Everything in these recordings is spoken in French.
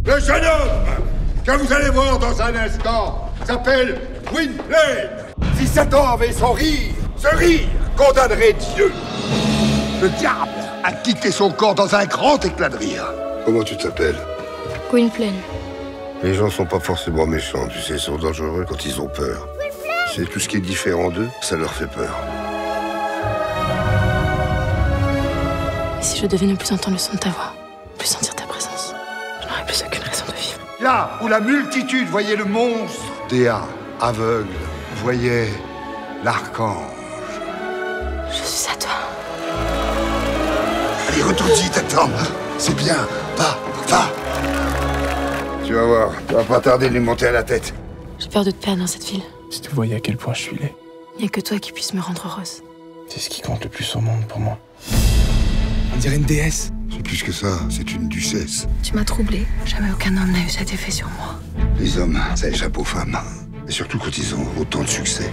Le jeune homme que vous allez voir dans un instant s'appelle Gwynplaine. Si Satan avait son rire, ce rire condamnerait Dieu. Le diable a quitté son corps dans un grand éclat de rire. Comment tu t'appelles? Gwynplaine. Les gens sont pas forcément méchants, tu sais, ils sont dangereux quand ils ont peur. C'est tout ce qui est différent d'eux, ça leur fait peur. Et si je devais ne plus entendre le son de ta voix, plus sentir ta présence, je n'aurais plus aucune raison de vivre. Là où la multitude voyait le monstre, Dea, aveugle, voyait l'archange. Je suis à toi. Allez, retourne-y, t'attends. C'est bien. Va. Tu vas voir, tu vas pas tarder de lui monter à la tête. J'ai peur de te perdre dans cette ville. Si tu voyais à quel point je suis laid, Il n'y a que toi qui puisse me rendre heureuse. c'est ce qui compte le plus au monde pour moi. On dirait une déesse. C'est plus que ça, c'est une duchesse. Tu m'as troublée. Jamais aucun homme n'a eu cet effet sur moi. Les hommes, ça échappe aux femmes. Et surtout quand ils ont autant de succès.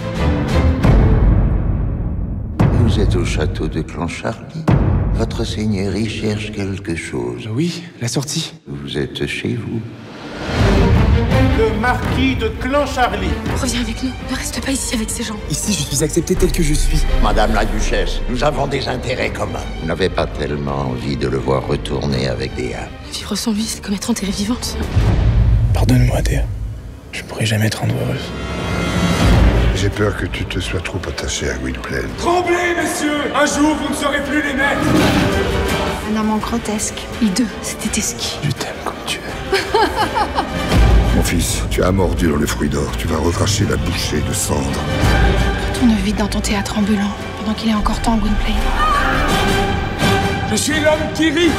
Vous êtes au château de Clancharlie. Votre seigneurie cherche quelque chose. Oui, la sortie. Vous êtes chez vous. Le marquis de Clancharlie. Reviens avec nous. Ne reste pas ici avec ces gens. Ici, je suis accepté tel que je suis. Madame la duchesse, nous avons des intérêts communs. Vous n'avez pas tellement envie de le voir retourner avec Dea. Vivre sans lui, c'est comme être enterré vivante. Pardonne-moi, Dea. Je pourrai jamais te rendre heureuse. J'ai peur que tu te sois trop attaché à Gwynplaine. Tremblez, messieurs. Un jour, vous ne serez plus les maîtres. Un amant grotesque. Hideux, c'était ski. Je t'aime comme tu es. Mon fils, tu as mordu dans le fruit d'or. Tu vas recracher la bouchée de cendres. Retourne vite dans ton théâtre ambulant, pendant qu'il est encore temps, Gwynplaine. Je suis l'homme qui rit.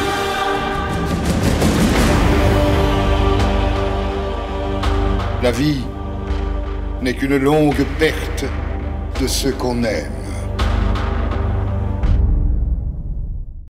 La vie n'est qu'une longue perte de ceux qu'on aime.